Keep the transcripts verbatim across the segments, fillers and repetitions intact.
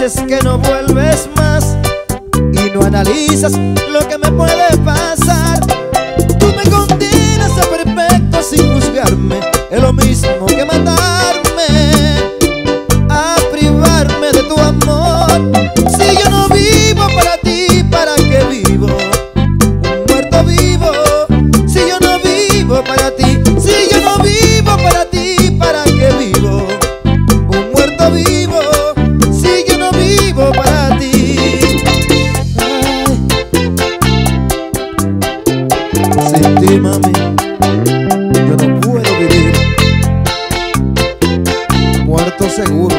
dices que no vuelves más y no analizas lo que me puede pasar. Tú me condenas a perfecto sin juzgarme, es lo mismo que matarme, a privarme de tu amor. Si yo no vivo para ti, ¿para qué vivo? Un muerto vivo. Si yo no vivo para ti, si yo no vivo para ti, ¿para qué vivo? Un muerto vivo. Si yo no vivo para ti. Ay. Sin ti, mami, yo no puedo vivir. Muerto seguro.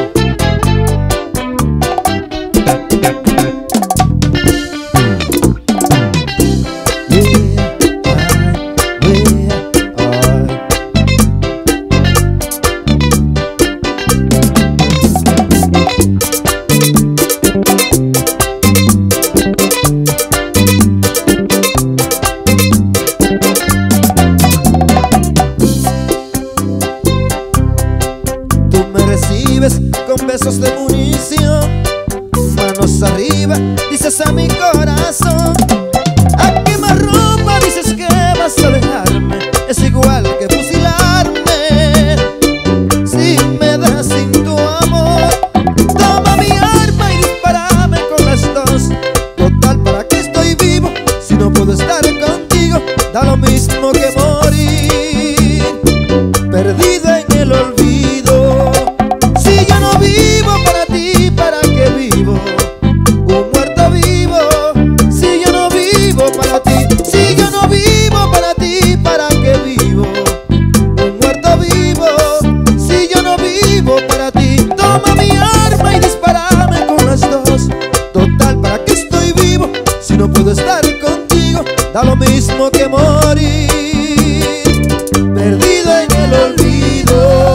Con besos de munición, manos arriba, dices a mi corazón. A quemarropa dices que vas a dejarme, es igual que fusilarme. Si me das sin tu amor, toma mi arma y dispárame con las dos. Total, ¿para qué estoy vivo si no puedo estar contigo? Da lo mismo que morir perdido en el olvido. Si yo no vivo para ti, ¿para qué vivo? Un muerto vivo. Si yo no vivo para ti, si yo no vivo para ti, ¿para qué vivo? Un muerto vivo. Si yo no vivo para ti, toma mi arma y dispárame con las dos. Total, ¿para qué estoy vivo si no puedo estar contigo? Da lo mismo que morir perdido en el olvido.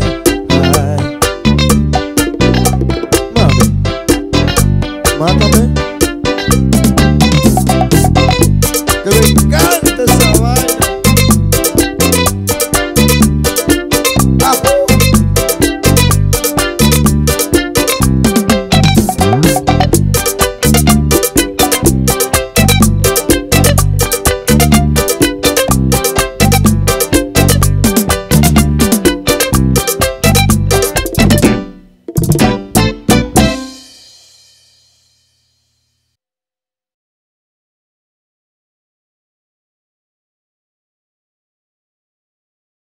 Mátame.